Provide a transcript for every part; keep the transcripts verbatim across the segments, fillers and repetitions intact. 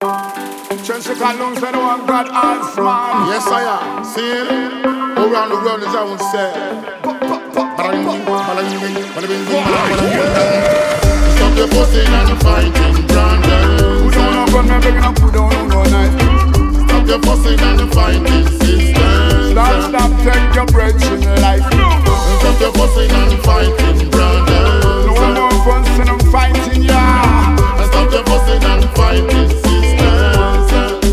Jessica Lungs said, "Oh, God, as man." Yes, I am. See it? All around the world, as I would say. Stop your fussing and fighting, Brandon. Who don't know gun, me begging up, who don't know night. Stop your fussing and fighting, sisters. Stop, stop, take your breath in life. Stop your fussing and fighting, Brandon. No more fussing and fighting, yeah. Stop your fussing and fighting, sisters.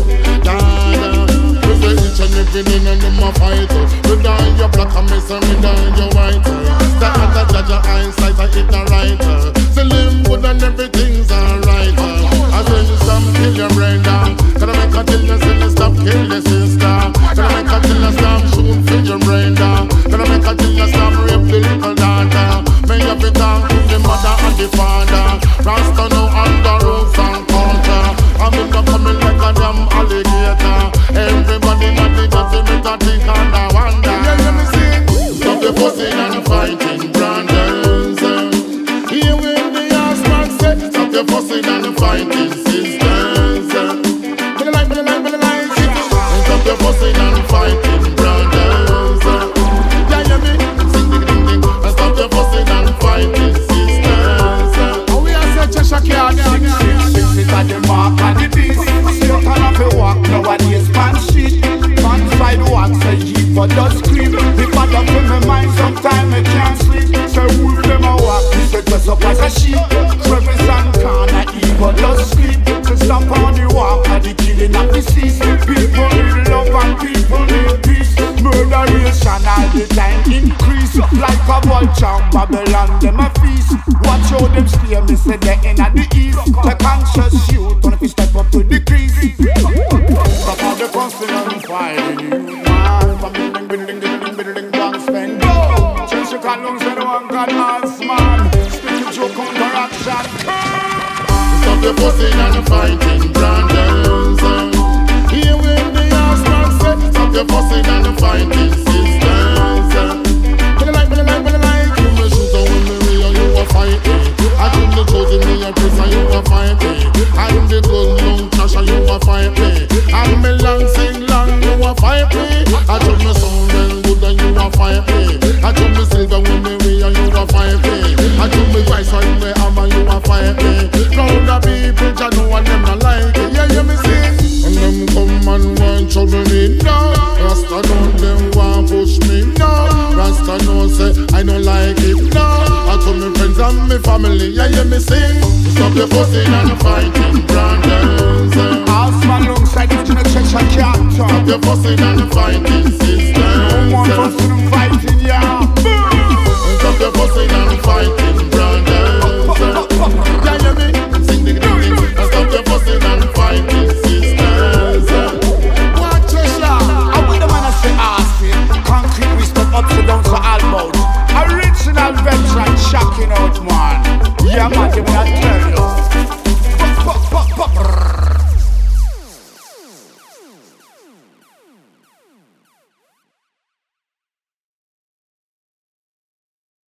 Each and every day and them a fight. You die your black and me say me die your white. That other judge your eyesight I hit the right. Say live good and everything's alright. I say you stop kill your brain down. Gonna make a till you say stop kill your sister. Gonna make a till you stop shoot fill your brain down. Gonna make a till you stop rape the little daughter. May you be talk to the mother and the father. Rasta no under rules and culture. I'm in the coming like a damn alligator. Everybody not the dirty, me dirty and I wonder. Yeah, let me see. Stop the fussing and fighting, Brandons. Here when the ass man say, stop the fussing and fighting, sisters. For the life, for the life, for the life. Stop the fussing and fighting, Brandons. Yeah, hear me? Sing ding ding ding. Stop the fussing and fighting, sisters. Oh, we are such a shock, yeah. Six feet at the mark and the beast. You can't have to walk nowadays, man shit. Man sidewalk say jeep but just scream. If I don't feel my mind sometime I can't sleep. Say wolf them a walk, he say dress up as a sheep. Travis and Kana eat but just sleep. To stop on the walk and the killing of the sea. People need love and people need peace. Murderation all the time increase. Like a vulture Babylon them a feast. Watch how them stay, me say they in at the east. The conscious youth when if step up to the crease. Stop all the fussing and fighting, you man. From building, building, building, building, blank spend. Jessica Lungs said, "Oh, God, as man." Sticky joke counteraction. Stop your fussing and fighting, Brandons. Here when the ass man say, stop your fussing and fighting, sisters. For the life, for the life, for the life. You may shoot a woman, you a fight me. I think the chosen me a prisoner, you a fight me. I'm the good long trash and you a fight me. I'm the long sing long, you a fight me. I told me sound well good and you a fight me. I told me silver when me way and you a fight me. I told me rice and me hammer, you a fight me. Crowd of people, I know and them not like it. Yeah, you me sing. And them come and want trouble me now. Rasta know them want push me now. Rasta know say I don't like it now. I told me friends and me family, yeah, you me sing. Stop your fussing and fighting, Brandons. As man alongside the general church and can't Stop your fussing and fighting,